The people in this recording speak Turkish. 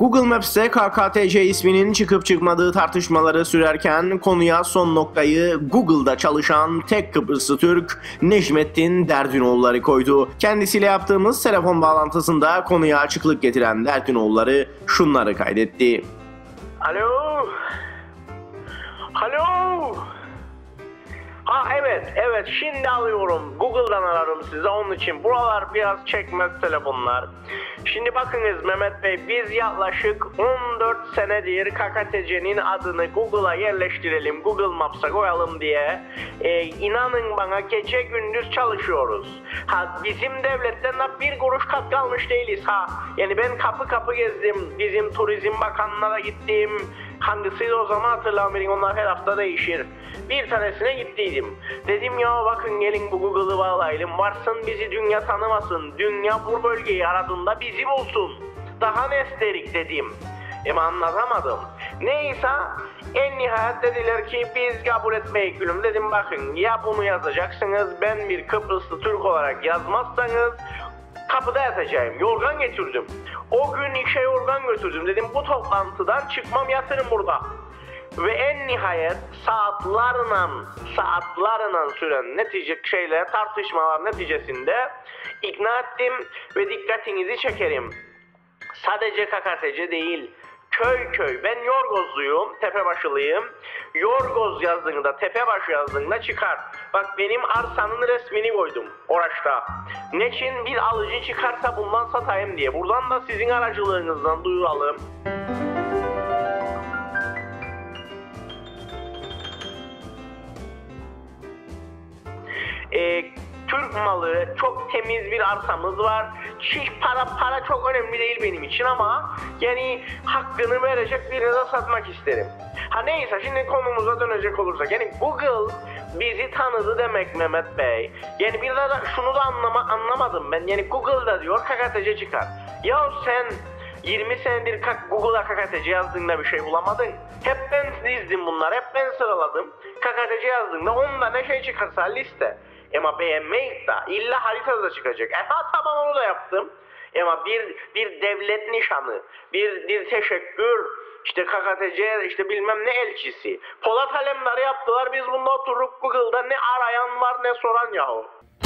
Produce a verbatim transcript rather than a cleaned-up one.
Google Maps'te K K T C isminin çıkıp çıkmadığı tartışmaları sürerken konuya son noktayı Google'da çalışan tek Kıbrıslı Türk Necmettin Derdinoğulları koydu. Kendisiyle yaptığımız telefon bağlantısında konuya açıklık getiren Derdinoğulları şunları kaydetti. Alo. Alo. Ha evet evet şimdi alıyorum. Google'dan ararım size onun için. Buralar biraz çekmez telefonlar. Şimdi bakınız Mehmet Bey, biz yaklaşık on dört senedir K K T C'nin adını Google'a yerleştirelim, Google Maps'a koyalım diye e, inanın bana gece gündüz çalışıyoruz. Ha bizim devletten de bir kuruş katkı almış değiliz ha. Yani ben kapı kapı gezdim. Bizim Turizm Bakanlığı'na da gittim. Hangisiydi o zaman hatırlamıyorum, onlar her hafta değişir. Bir tanesine gittiydim. Dedim ya bakın gelin bu Google'ı bağlayalım. Varsın bizi dünya tanımasın. Dünya bu bölgeyi aradığında bizi bulsun. Daha ne isterik dedim. Ama anlatamadım. Neyse en nihayet dediler ki biz kabul etmeyiz gülüm. Dedim bakın ya bunu yazacaksınız, ben bir Kıbrıslı Türk olarak yazmazsanız kapıda yatacağım. Yorgan getirdim. O gün işe yorgan götürdüm. Dedim bu toplantıdan çıkmam, yatırım burada. Ve en nihayet saatlerle saatlerle süren netice şeyler, tartışmalar neticesinde ikna ettim ve dikkatinizi çekerim. Sadece K K T C değil, köy köy. Ben Yorgozluyum, Tepebaşılıyım. Yorgoz yazdığında, Tepebaşı yazdığında çıkar. Bak benim arsanın resmini koydum oraçta. Neçin bir alıcı çıkarsa bundan satayım diye. Buradan da sizin aracılığınızdan duyuralım. Ee, Türk malı, çok temiz bir arsamız var. Hiç para para çok önemli değil benim için ama yani hakkını verecek birine de satmak isterim. Ha neyse şimdi konumuza dönecek olursak, yani Google bizi tanıdı demek Mehmet Bey. Yani bir de şunu da anlama, anlamadım ben. Yani Google'da diyor K K T C çıkar. Ya sen yirmi senedir Google'a K K T C yazdığında bir şey bulamadın. Hep ben dizdim bunları, hep ben sıraladım. K K T C yazdığında on tane şey çıkarsa liste. Ama beğenmeyip de illa haritada çıkacak. E ha tamam onu da yaptım. Ama bir bir devlet nişanı, bir bir teşekkür, işte K K T C işte bilmem ne elçisi. Polat Alemdar'ı yaptılar, biz bunda oturup Google'da ne arayan var ne soran yahu.